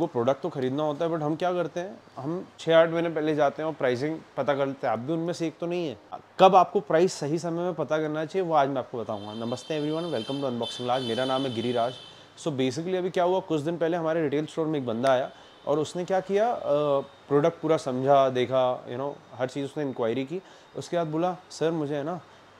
हमको प्रोडक्ट तो खरीदना होता है, बट हम क्या करते हैं, हम 6-8 महीने पहले जाते हैं और प्राइसिंग पता कर लेते हैं। आप भी उनमें से एक तो नहीं है। कब आपको प्राइस सही समय में पता करना चाहिए वो आज मैं आपको बताऊंगा। नमस्ते everyone, welcome to unboxing Raj. मेरा नाम है गिरिराज। सो बेसिकली अभी क्या हुआ, कुछ दिन पहले हमारे रिटेल स्टोर में एक बंदा आया और उसने क्या किया, प्रोडक्ट पूरा समझा, देखा, हर चीज़ उसने इंक्वायरी की। उसके बाद बोला, सर मुझे है ना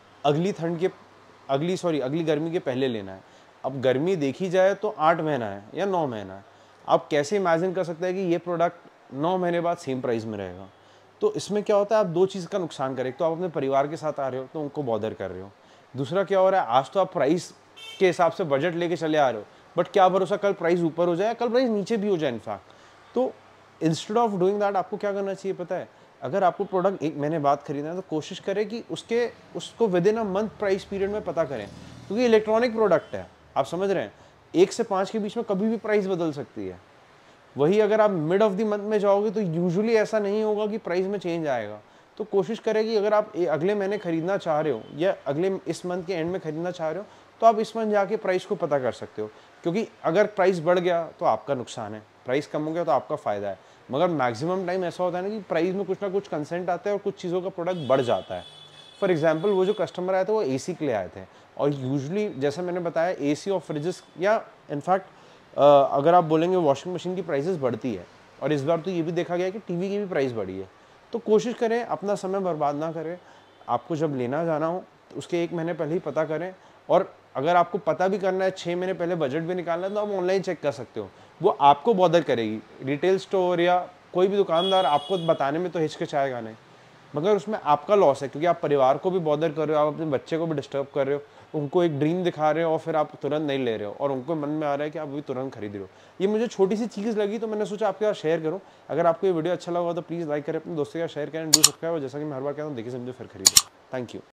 अगली गर्मी के पहले लेना है। अब गर्मी देखी जाए तो 8 महीना है या 9 महीना है। आप कैसे इमेजिन कर सकते हैं कि ये प्रोडक्ट 9 महीने बाद सेम प्राइस में रहेगा। तो इसमें क्या होता है, आप दो चीज़ का नुकसान करें। तो आप अपने परिवार के साथ आ रहे हो तो उनको बॉदर कर रहे हो। दूसरा क्या हो रहा है, आज तो आप प्राइस के हिसाब से बजट लेके चले आ रहे हो, बट क्या भरोसा कल प्राइस ऊपर हो जाए, कल प्राइस नीचे भी हो जाए इनफैक्ट। तो इंस्टेड ऑफ डूइंग दैट आपको क्या करना चाहिए पता है, अगर आपको प्रोडक्ट 1 महीने बाद खरीदना है तो कोशिश करें कि उसको within a month price period में पता करें, क्योंकि इलेक्ट्रॉनिक प्रोडक्ट है, आप समझ रहे हैं। 1 से 5 के बीच में कभी भी प्राइस बदल सकती है। वही अगर आप मिड ऑफ द मंथ में जाओगे तो यूजुअली ऐसा नहीं होगा कि प्राइस में चेंज आएगा। तो कोशिश करें कि अगर आप अगले महीने खरीदना चाह रहे हो या इस मंथ के एंड में खरीदना चाह रहे हो, तो आप इस मंथ जाके प्राइस को पता कर सकते हो, क्योंकि अगर प्राइस बढ़ गया तो आपका नुकसान है, प्राइस कम हो गया तो आपका फ़ायदा है। मगर मैक्सिमम टाइम ऐसा होता है ना कि प्राइस में कुछ ना कुछ कंसेंट आता है और कुछ चीज़ों का प्रोडक्ट बढ़ जाता है। फॉर एग्जाम्पल, वो जो कस्टमर आए थे वो एसी के लिए आए थे, और यूजुअली जैसे मैंने बताया एसी और फ्रिजेस, या इनफैक्ट अगर आप बोलेंगे वॉशिंग मशीन की प्राइसेस बढ़ती है, और इस बार तो ये भी देखा गया है कि टीवी की भी प्राइस बढ़ी है। तो कोशिश करें अपना समय बर्बाद ना करें, आपको जब लेना जाना हो तो उसके 1 महीने पहले ही पता करें। और अगर आपको पता भी करना है 6 महीने पहले बजट भी निकालना है तो आप ऑनलाइन चेक कर सकते हो, वो आपको बॉदर करेगी। रिटेल स्टोर या कोई भी दुकानदार आपको बताने में तो हिचकिचाएगा नहीं, मगर उसमें आपका लॉस है, क्योंकि आप परिवार को भी बॉदर कर रहे हो, आप अपने बच्चे को भी डिस्टर्ब कर रहे हो, उनको एक ड्रीम दिखा रहे हो और फिर आप तुरंत नहीं ले रहे हो, और उनको मन में आ रहा है कि आप अभी तुरंत खरीद रहे हो। ये मुझे छोटी सी चीज़ लगी तो मैंने सोचा आपके साथ शेयर करूँ। अगर आपको ये वीडियो अच्छा लगा तो प्लीज़ लाइक करें, अपने दोस्तों के साथ शेयर करें, डू सब्सक्राइब। और जैसा कि मैं हर बार कहता हूँ, देखिए समझो फिर खरीदो। Thank you.